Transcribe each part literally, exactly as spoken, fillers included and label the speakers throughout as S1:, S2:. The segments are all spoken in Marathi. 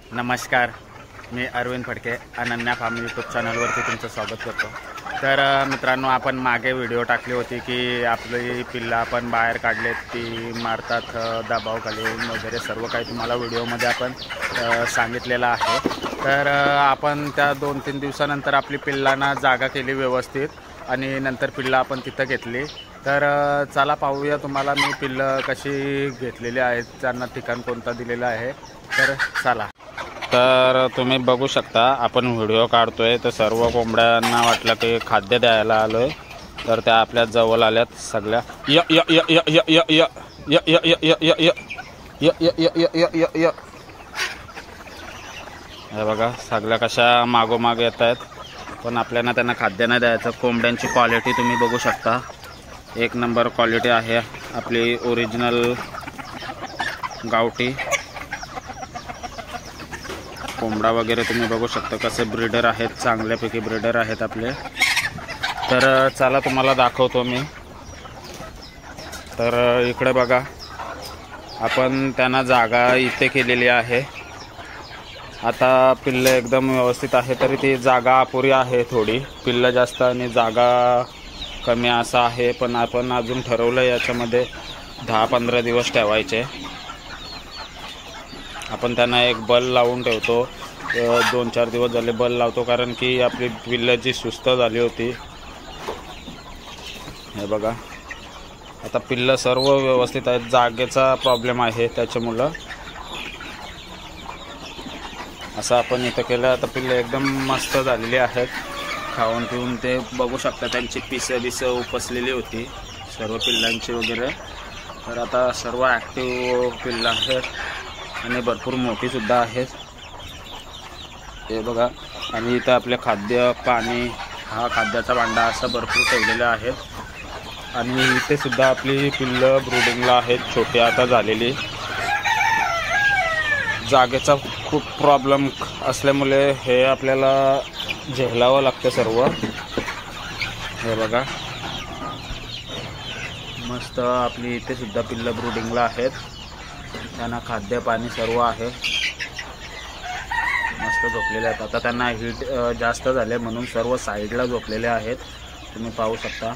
S1: नमस्कार, मी अरविंद फडके अनन्या फार्म यूट्यूब चॅनलवरती तुमचं स्वागत करतो। तर मित्रांनो, आपण मागे व्हिडिओ टाकली होती की आपली पिल्ला आपण बाहेर काढलेत, ती मारतात दबाव खाली वगैरे सर्व काही तुम्हाला व्हिडिओमध्ये आपण सांगितलेलं आहे। तर आपण त्या दोन तीन दिवसानंतर आपली पिल्लांना जागा केली व्यवस्थित आणि नंतर पिल्ला आपण तिथं घेतली। तर चला पाहूया तुम्हाला मी पिल्लं कशी घेतलेली आहेत, त्यांना ठिकाण कोणता दिलेला आहे। तर चला। तर तुम्ही बघू शकता आपण व्हिडिओ काढतोय, तर सर्व कोंबड्यांना वाटलं की खाद्य द्यायला आलोय, तर त्या आपल्या जवळ आल्यात सगळ्या। य य य य य य य य य य य य य य य य य य हे बघा सगळ्या कशा मागोमाग येत आहेत, पण आपल्याला त्यांना खाद्य नाही द्यायचं। कोंबड्यांची क्वालिटी तुम्ही बघू शकता, एक नंबर क्वालिटी आहे आपली ओरिजिनल गावठी कोंबडा वगैरे तुम्ही बघू शकता कसे ब्रीडर आहेत, चांगल्यापैकी ब्रीडर आहेत आपले। तर चला तुम्हाला दाखवतो मी। तर इकडे बघा आपण त्यांना जागा इथे केलेली आहे। आता पिल्ले एकदम व्यवस्थित आहे, तरी ती जागा अपुरी आहे, थोडी पिल्लं जास्त आणि जागा कमी असं आहे। पण आपण अजून ठरवलं याच्यामध्ये दहा पंधरा दिवस ठेवायचे। आपण त्यांना एक बल लावून ठेवतो, दोन चार दिवस झाले बल लावतो, कारण की आपली पिल्लं जी सुस्त झाली होती। हे बघा आता पिल्लं सर्व व्यवस्थित आहेत, जागेचा प्रॉब्लेम आहे त्याच्यामुळं असं आपण इथं केलं। आता पिल्लं एकदम मस्त झालेली आहेत, खाऊन पिऊन ते बघू शकता, त्यांची पिसं बिसं उपसलेली होती सर्व पिल्लांची वगैरे। तर आता सर्व ॲक्टिव्ह पिल्लं आहेत आणि भरपूर मोठी सुद्धा आहेत, हे बघा। आणि इथं आपले खाद्य पाणी, हा खाद्याचा भांडा असं भरपूर ठेवलेलं आहे। आणि इथे सुद्धा आपली पिल्लं ब्रूडिंगला आहेत, छोटी आता झालेली। जागेचा खूप प्रॉब्लेम असल्यामुळे हे आपल्याला झेलावं लागतं सर्व। हे बघा मस्त आपली इथे सुद्धा पिल्लं ब्रूडिंगला आहेत, त्यांना खाद्य पाणी सर्व आहे, मस्त झोपलेले आहेत। आता त्यांना हीट जास्त झाले म्हणून सर्व साईडला झोपलेले आहेत, तुम्ही पाहू शकता।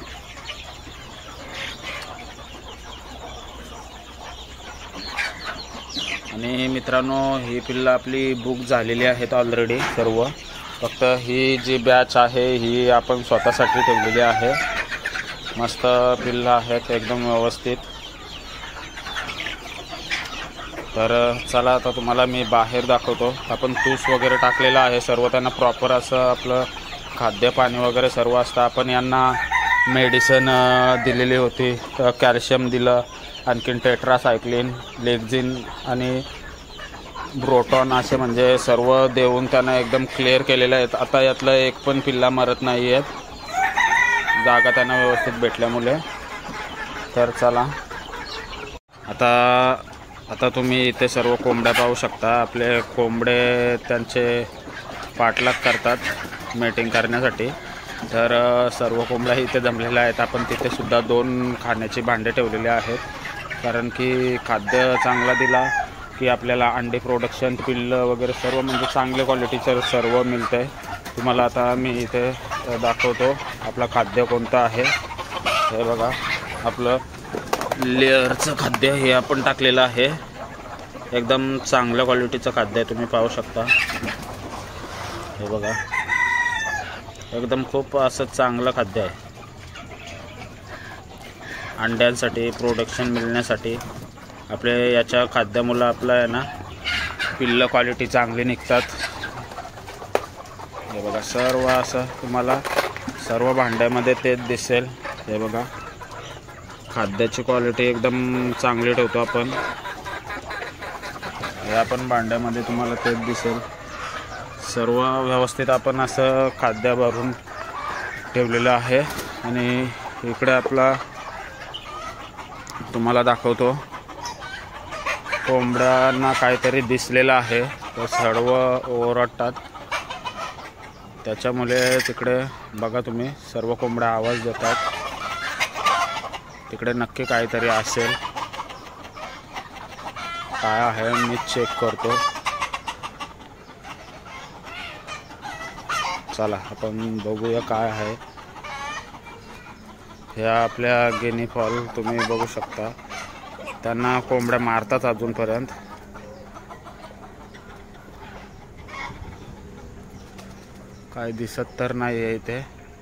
S1: आणि मित्रांनो, ही पिल्लं आपली बुक झालेली आहेत ऑलरेडी सर्व, फक्त ही जी बॅच आहे ही आपण स्वतःसाठी ठेवलेली आहे। मस्त पिल्लं आहेत एकदम व्यवस्थित। तर चला आता तुम्हाला मी बाहेर दाखवतो। आपण तूस वगैरे टाकलेलं आहे सर्व, त्यांना प्रॉपर असं आपलं खाद्य पाणी वगैरे सर्व असतं। आपण यांना मेडिसिन दिलेली होती, कॅल्शियम दिलं, आणखीन टेट्रासायक्लिन, लेक्झिन आणि ब्रोटॉन असे म्हणजे सर्व देऊन त्यांना एकदम क्लिअर केलेलं आहे। आता यातलं एक पण पिल्ला मरत नाही आहेत, जागा त्यांना व्यवस्थित भेटल्यामुळे। तर चला आता आता तुम्ही इथे सर्व कोंबड्या पाहू शकता, आपले कोंबडे त्यांचे पाठलाग करतात मेटिंग करण्यासाठी। तर सर्व कोंबड्या इथे जमलेल्या आहेत। आपण तिथे सुद्धा दोन खाण्याची भांडे ठेवलेले आहेत, कारण की खाद्य चांगला दिला की आपल्याला अंडी प्रोडक्शन, पिल्लं वगैरे सर्व म्हणजे चांगल्या क्वालिटीचं सर्व मिळतं आहे। तुम्हाला आता मी इथे दाखवतो आपलं खाद्य कोणतं आहे। हे बघा आपलं लेअरचं खाद्य हे आपण टाकलेलं आहे, एकदम चांगल्या क्वालिटीचं खाद्य आहे, तुम्ही पाहू शकता। हे बघा एकदम खूप असं चांगलं खाद्य आहे अंड्यांसाठी, प्रोडक्शन मिळण्यासाठी। आपले याच्या खाद्यामुळे आपलं आहे ना पिल्लं क्वालिटी चांगली निघतात। हे बघा सर्व असं तुम्हाला सर्व भांड्यामध्ये तेच दिसेल। हे बघा खाद्याची क्वालिटी एकदम चांगली ठेवतो आपण, हे आपण भांड्यामध्ये तुम्हाला तेच दिसेल। सर्व व्यवस्थित आपण असं खाद्य भरून ठेवलेलं आहे। आणि इकडे आपला तुम्हाला दाखवतो, कोंबड्यांना काहीतरी दिसलेलं आहे, तर सर्व ओरडतात, त्याच्यामुळे तिकडे बघा तुम्ही सर्व कोंबड्या आवाज देतात, तिकडे नक्की काहीतरी असेल। काय आहे मी चेक करतो। चला आपण बघूया काय आहे. ह्या आपल्या गिनी फॉल तुम्ही बघू शकता. त्यांना कोंबड्या मारतात अजूनपर्यंत. काय दिसत तर नाही आहे इथे,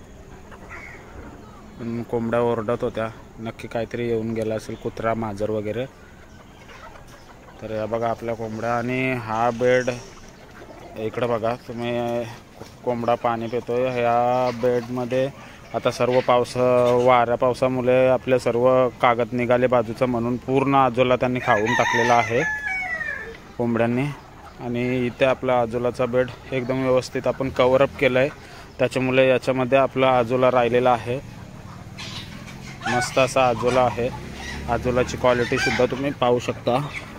S1: पण कोंबड्या ओरडत होत्या. नक्की काहीतरी येऊन गेला असेल, कुत्रा मांजर वगैरे. तर या बघा आपल्या कोंबड्या. आणि हा बेड इकडं बघा तुम्ही, कोंबडा पाणी पितोय. ह्या बेडमध्ये आता सर्व पावसा वाऱ्या पावसामुळे आपले सर्व कागद निघाले बाजूचं, म्हणून पूर्ण आजोला त्यांनी खाऊन टाकलेला आहे कोंबड्यांनी. आणि इथे आपला आजोलाचा बेड एकदम व्यवस्थित आपण कव्हरअप केलं आहे, त्याच्यामुळे याच्यामध्ये आपला आजोला राहिलेला आहे. मस्त असा आजोला आहे. आजोलाची क्वालिटीसुद्धा तुम्ही पाहू शकता.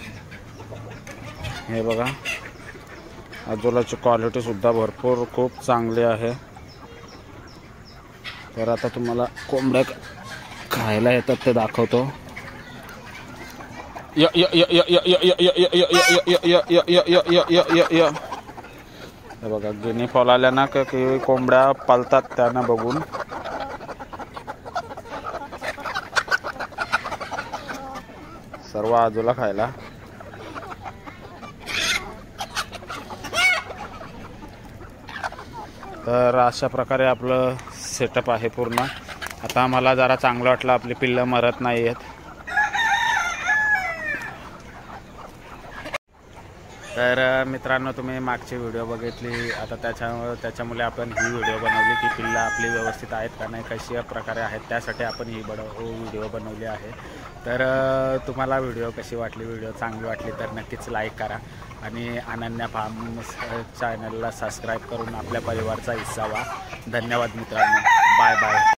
S1: हे बघा, आजोलाची क्वालिटीसुद्धा भरपूर खूप चांगली आहे. तर आता तुम्हाला कोंबड्या खायला येतात ते दाखवतो. य य य य य य य य य य य य य य य य. हे बघा, गिनी फॉल आल्या ना की कोंबड्या पालतात त्यांना बघून. सर्व आजूला खायला. तर अशा प्रकारे आपलं सेटअप आहे पूर्ण. आता मला जरा चांगलं वाटलं, आपली पिल्लं मरत नाही आहेत. तर मित्रांनो, तुम्ही मागची व्हिडिओ बघितली. आता त्याच्यामुळे त्याच्यामुळे आपण ही व्हिडिओ बनवली की पिल्लं आपली व्यवस्थित आहेत का नाही, कशा प्रकारे आहेत, त्यासाठी आपण ही बड व्हिडिओ बनवली आहे. तर तुम्हाला व्हिडिओ कशी वाटली, व्हिडिओ चांगली वाटली तर नक्कीच लाईक करा. आणि अनन्या फार्म चॅनलला सबस्क्राईब करून आपल्या परिवाराचा हिस्सा व्हा. धन्यवाद मित्रांनो. Bye bye.